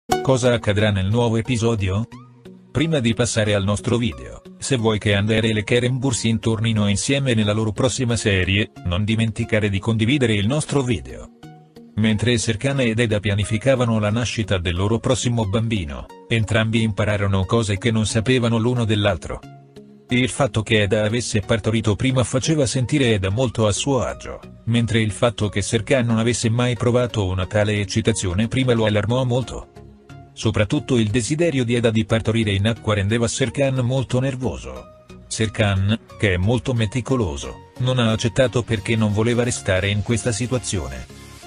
Cosa accadrà nel nuovo episodio? Prima di passare al nostro video, se vuoi che Ander e le Keren Bursin tornino insieme nella loro prossima serie, non dimenticare di condividere il nostro video. Mentre Serkan ed Eda pianificavano la nascita del loro prossimo bambino, entrambi impararono cose che non sapevano l'uno dell'altro. Il fatto che Eda avesse partorito prima faceva sentire Eda molto a suo agio, mentre il fatto che Serkan non avesse mai provato una tale eccitazione prima lo allarmò molto. Soprattutto il desiderio di Eda di partorire in acqua rendeva Serkan molto nervoso. Serkan, che è molto meticoloso, non ha accettato perché non voleva restare in questa situazione.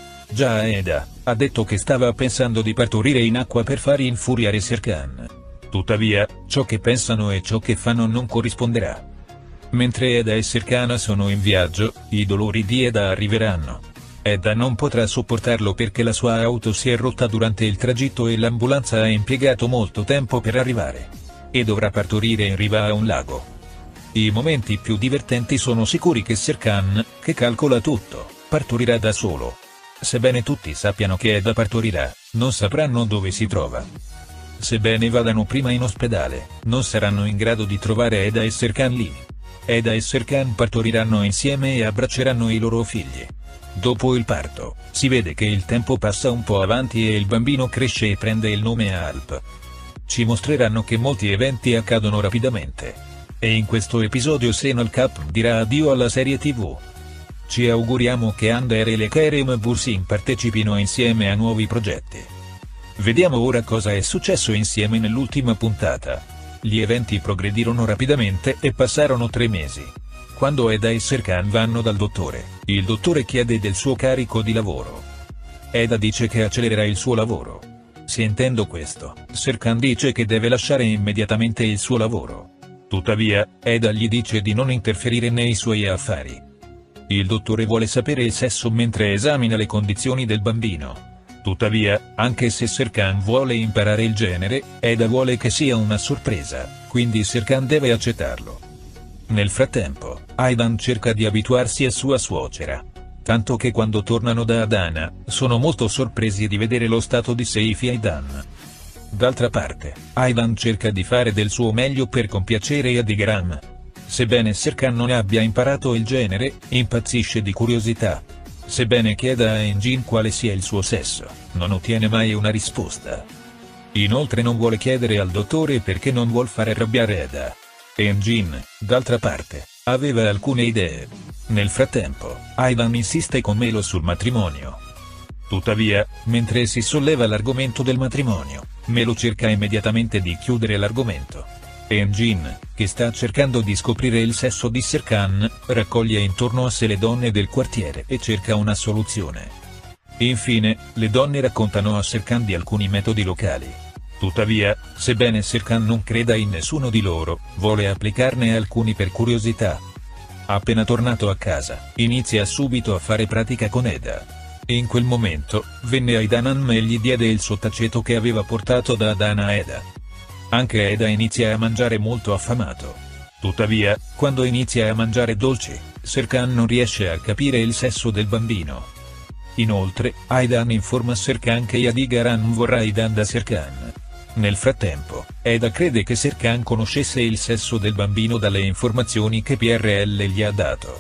Già Eda ha detto che stava pensando di partorire in acqua per far infuriare Serkan. Tuttavia, ciò che pensano e ciò che fanno non corrisponderà. Mentre Eda e Serkan sono in viaggio, i dolori di Eda arriveranno. Eda non potrà sopportarlo perché la sua auto si è rotta durante il tragitto e l'ambulanza ha impiegato molto tempo per arrivare. E dovrà partorire in riva a un lago. I momenti più divertenti sono sicuri che Serkan, che calcola tutto, partorirà da solo. Sebbene tutti sappiano che Eda partorirà, non sapranno dove si trova. Sebbene vadano prima in ospedale, non saranno in grado di trovare Eda e Serkan lì. Eda e Serkan partoriranno insieme e abbracceranno i loro figli. Dopo il parto, si vede che il tempo passa un po' avanti e il bambino cresce e prende il nome Alp. Ci mostreranno che molti eventi accadono rapidamente. E in questo episodio Senal Cap dirà addio alla serie TV. Ci auguriamo che Ander e le Keren Bursin partecipino insieme a nuovi progetti. Vediamo ora cosa è successo insieme nell'ultima puntata. Gli eventi progredirono rapidamente e passarono 3 mesi. Quando Eda e Serkan vanno dal dottore, il dottore chiede del suo carico di lavoro. Eda dice che accelererà il suo lavoro. Sentendo questo, Serkan dice che deve lasciare immediatamente il suo lavoro. Tuttavia, Eda gli dice di non interferire nei suoi affari. Il dottore vuole sapere il sesso mentre esamina le condizioni del bambino. Tuttavia, anche se Serkan vuole imparare il genere, Eda vuole che sia una sorpresa, quindi Serkan deve accettarlo. Nel frattempo, Aidan cerca di abituarsi a sua suocera. Tanto che quando tornano da Adana, sono molto sorpresi di vedere lo stato di Seifi Aidan. D'altra parte, Aidan cerca di fare del suo meglio per compiacere Adigaram. Sebbene Serkan non abbia imparato il genere, impazzisce di curiosità. Sebbene chieda a Engin quale sia il suo sesso, non ottiene mai una risposta. Inoltre non vuole chiedere al dottore perché non vuol fare arrabbiare Eda. Engin, d'altra parte, aveva alcune idee. Nel frattempo, Aidan insiste con Melo sul matrimonio. Tuttavia, mentre si solleva l'argomento del matrimonio, Melo cerca immediatamente di chiudere l'argomento. Engin, che sta cercando di scoprire il sesso di Serkan, raccoglie intorno a sé le donne del quartiere e cerca una soluzione. Infine, le donne raccontano a Serkan di alcuni metodi locali. Tuttavia, sebbene Serkan non creda in nessuno di loro, vuole applicarne alcuni per curiosità. Appena tornato a casa, inizia subito a fare pratica con Eda. In quel momento, venne Aidan e gli diede il sottaceto che aveva portato da Adana a Eda. Anche Eda inizia a mangiare molto affamato. Tuttavia, quando inizia a mangiare dolci, Serkan non riesce a capire il sesso del bambino. Inoltre, Aidan informa Serkan che Adigaram vorrà Aidan da Serkan. Nel frattempo, Eda crede che Serkan conoscesse il sesso del bambino dalle informazioni che PRL gli ha dato.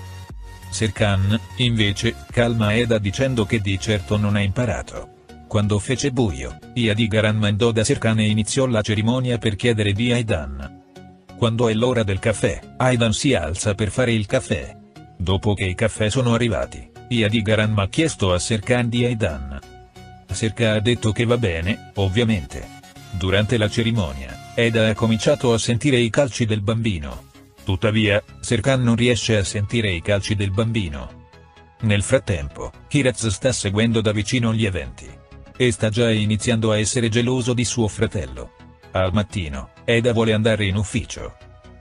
Serkan, invece, calma Eda dicendo che di certo non ha imparato. Quando fece buio, Adigaram andò da Serkan e iniziò la cerimonia per chiedere di Aidan. Quando è l'ora del caffè, Aidan si alza per fare il caffè. Dopo che i caffè sono arrivati, Adigaram ha chiesto a Serkan di Aidan. Serkan ha detto che va bene, ovviamente. Durante la cerimonia, Eda ha cominciato a sentire i calci del bambino. Tuttavia, Serkan non riesce a sentire i calci del bambino. Nel frattempo, Kiraz sta seguendo da vicino gli eventi. E sta già iniziando a essere geloso di suo fratello. Al mattino, Eda vuole andare in ufficio.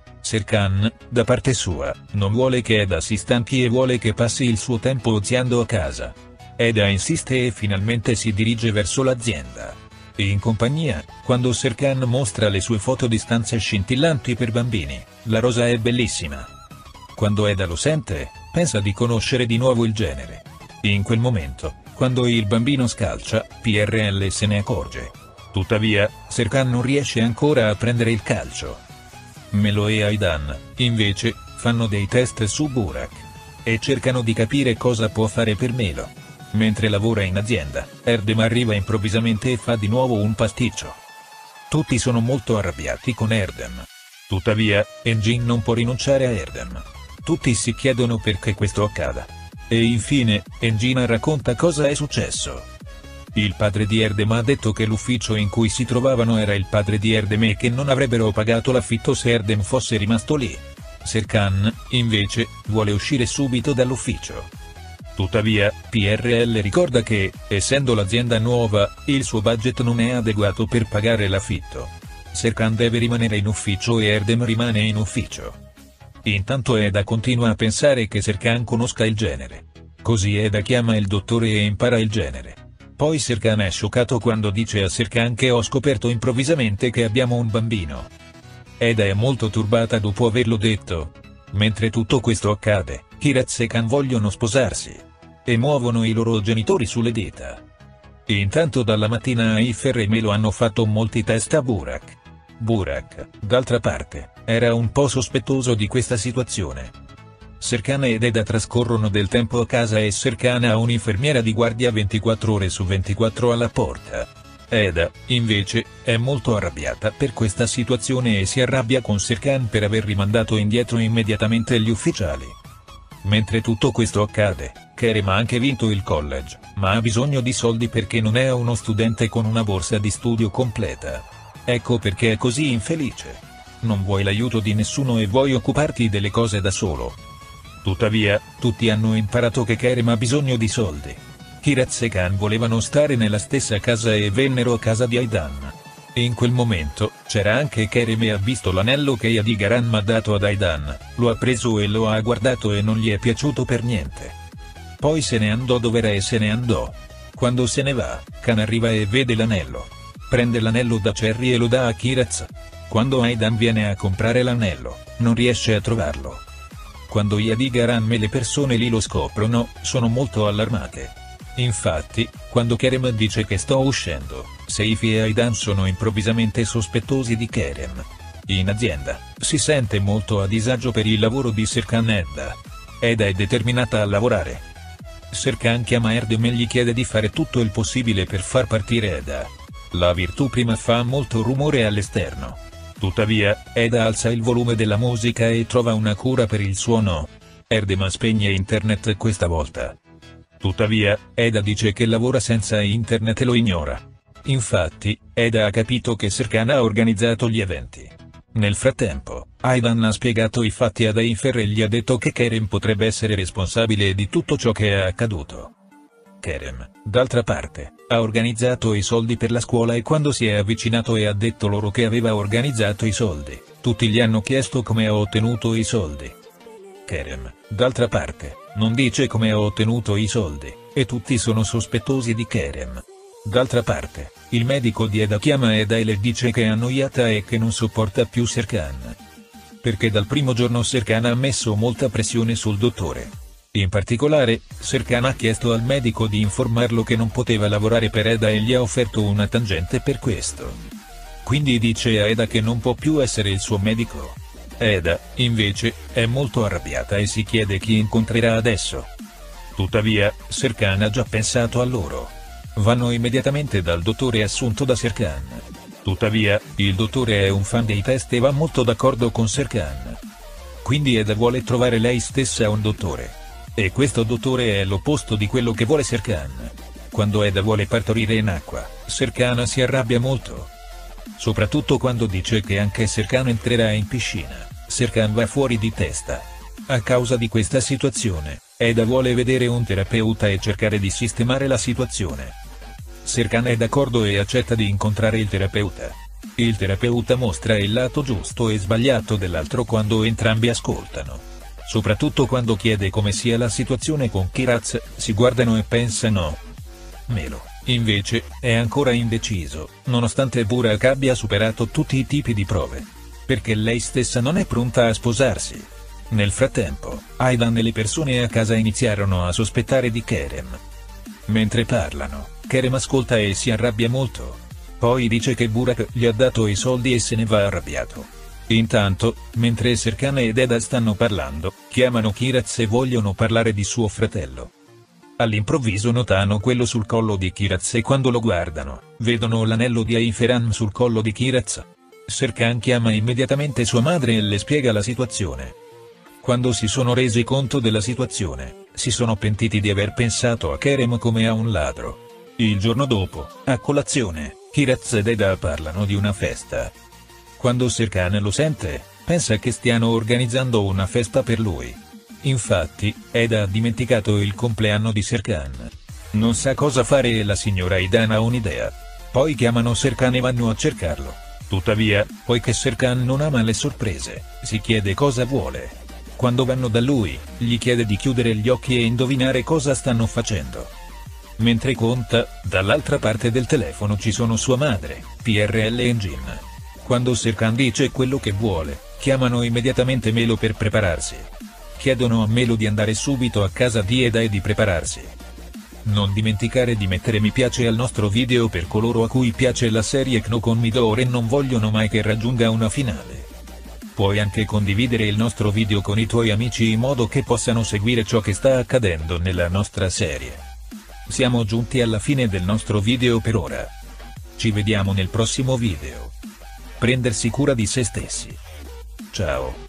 Serkan, da parte sua, non vuole che Eda si stanchi e vuole che passi il suo tempo oziando a casa. Eda insiste e finalmente si dirige verso l'azienda. In compagnia, quando Serkan mostra le sue foto di stanze scintillanti per bambini, la rosa è bellissima. Quando Eda lo sente, pensa di conoscere di nuovo il genere. In quel momento, quando il bambino scalcia, PRL se ne accorge. Tuttavia, Serkan non riesce ancora a prendere il calcio. Melo e Aidan, invece, fanno dei test su Burak. E cercano di capire cosa può fare per Melo. Mentre lavora in azienda, Erdem arriva improvvisamente e fa di nuovo un pasticcio. Tutti sono molto arrabbiati con Erdem. Tuttavia, Engin non può rinunciare a Erdem. Tutti si chiedono perché questo accada. E infine, Engin racconta cosa è successo. Il padre di Erdem ha detto che l'ufficio in cui si trovavano era il padre di Erdem e che non avrebbero pagato l'affitto se Erdem fosse rimasto lì. Serkan, invece, vuole uscire subito dall'ufficio. Tuttavia, PRL ricorda che, essendo l'azienda nuova, il suo budget non è adeguato per pagare l'affitto. Serkan deve rimanere in ufficio e Erdem rimane in ufficio. Intanto Eda continua a pensare che Serkan conosca il genere. Così Eda chiama il dottore e impara il genere. Poi Serkan è scioccato quando dice a Serkan che ho scoperto improvvisamente che abbiamo un bambino. Eda è molto turbata dopo averlo detto. Mentre tutto questo accade, Kiraz e Khan vogliono sposarsi. E muovono i loro genitori sulle dita. Intanto dalla mattina Aifer e Melo hanno fatto molti test a Burak. Burak, d'altra parte, era un po' sospettoso di questa situazione. Serkan ed Eda trascorrono del tempo a casa e Serkan ha un'infermiera di guardia 24 ore su 24 alla porta. Eda, invece, è molto arrabbiata per questa situazione e si arrabbia con Serkan per aver rimandato indietro immediatamente gli ufficiali. Mentre tutto questo accade, Kerem ha anche vinto il college, ma ha bisogno di soldi perché non è uno studente con una borsa di studio completa. Ecco perché è così infelice. Non vuoi l'aiuto di nessuno e vuoi occuparti delle cose da solo. Tuttavia, tutti hanno imparato che Kerem ha bisogno di soldi. Kiraz e Khan volevano stare nella stessa casa e vennero a casa di Aidan. E in quel momento, c'era anche Kerem e ha visto l'anello che Yadigaran ha dato ad Aidan, lo ha preso e lo ha guardato e non gli è piaciuto per niente. Poi se ne andò dov'era e se ne andò. Quando se ne va, Khan arriva e vede l'anello. Prende l'anello da Cherry e lo dà a Kiraz. Quando Aidan viene a comprare l'anello, non riesce a trovarlo. Quando Yadigaran e le persone lì lo scoprono, sono molto allarmate. Infatti, quando Kerem dice che sto uscendo, Seifi e Aidan sono improvvisamente sospettosi di Kerem. In azienda, si sente molto a disagio per il lavoro di Serkan Eda. Eda è determinata a lavorare. Serkan chiama Erdem e gli chiede di fare tutto il possibile per far partire Eda. La virtù prima fa molto rumore all'esterno. Tuttavia, Eda alza il volume della musica e trova una cura per il suono. Erdem spegne internet questa volta. Tuttavia, Eda dice che lavora senza internet e lo ignora. Infatti, Eda ha capito che Serkan ha organizzato gli eventi. Nel frattempo, Aidan ha spiegato i fatti ad Aifer e gli ha detto che Kerem potrebbe essere responsabile di tutto ciò che è accaduto. Kerem, d'altra parte, ha organizzato i soldi per la scuola e quando si è avvicinato e ha detto loro che aveva organizzato i soldi, tutti gli hanno chiesto come ha ottenuto i soldi. Kerem, d'altra parte, non dice come ha ottenuto i soldi, e tutti sono sospettosi di Kerem. D'altra parte, il medico di Eda chiama Eda e le dice che è annoiata e che non sopporta più Serkan. Perché dal primo giorno Serkan ha messo molta pressione sul dottore. In particolare, Serkan ha chiesto al medico di informarlo che non poteva lavorare per Eda e gli ha offerto una tangente per questo. Quindi dice a Eda che non può più essere il suo medico. Eda, invece, è molto arrabbiata e si chiede chi incontrerà adesso. Tuttavia, Serkan ha già pensato a loro. Vanno immediatamente dal dottore assunto da Serkan. Tuttavia, il dottore è un fan dei test e va molto d'accordo con Serkan. Quindi Eda vuole trovare lei stessa un dottore. E questo dottore è l'opposto di quello che vuole Serkan. Quando Eda vuole partorire in acqua, Serkan si arrabbia molto. Soprattutto quando dice che anche Serkan entrerà in piscina, Serkan va fuori di testa. A causa di questa situazione, Eda vuole vedere un terapeuta e cercare di sistemare la situazione. Serkan è d'accordo e accetta di incontrare il terapeuta. Il terapeuta mostra il lato giusto e sbagliato dell'altro quando entrambi ascoltano. Soprattutto quando chiede come sia la situazione con Kiraz, si guardano e pensano. Melo, invece, è ancora indeciso, nonostante Burak abbia superato tutti i tipi di prove. Perché lei stessa non è pronta a sposarsi. Nel frattempo, Aidan e le persone a casa iniziarono a sospettare di Kerem. Mentre parlano, Kerem ascolta e si arrabbia molto. Poi dice che Burak gli ha dato i soldi e se ne va arrabbiato. Intanto, mentre Serkan ed Eda stanno parlando, chiamano Kiraz e vogliono parlare di suo fratello. All'improvviso notano quello sul collo di Kiraz e quando lo guardano, vedono l'anello di Aiferan sul collo di Kiraz. Serkan chiama immediatamente sua madre e le spiega la situazione. Quando si sono resi conto della situazione, si sono pentiti di aver pensato a Kerem come a un ladro. Il giorno dopo, a colazione, Kiraz ed Eda parlano di una festa. Quando Serkan lo sente, pensa che stiano organizzando una festa per lui. Infatti, Eda ha dimenticato il compleanno di Serkan. Non sa cosa fare e la signora Aidan ha un'idea. Poi chiamano Serkan e vanno a cercarlo. Tuttavia, poiché Serkan non ama le sorprese, si chiede cosa vuole. Quando vanno da lui, gli chiede di chiudere gli occhi e indovinare cosa stanno facendo. Mentre conta, dall'altra parte del telefono ci sono sua madre, PRL e Jin. Quando Serkan dice quello che vuole, chiamano immediatamente Melo per prepararsi. Chiedono a Melo di andare subito a casa di Eda e di prepararsi. Non dimenticare di mettere mi piace al nostro video per coloro a cui piace la serie Kno con Midor e non vogliono mai che raggiunga una finale. Puoi anche condividere il nostro video con i tuoi amici in modo che possano seguire ciò che sta accadendo nella nostra serie. Siamo giunti alla fine del nostro video per ora. Ci vediamo nel prossimo video. Prendersi cura di se stessi. Ciao.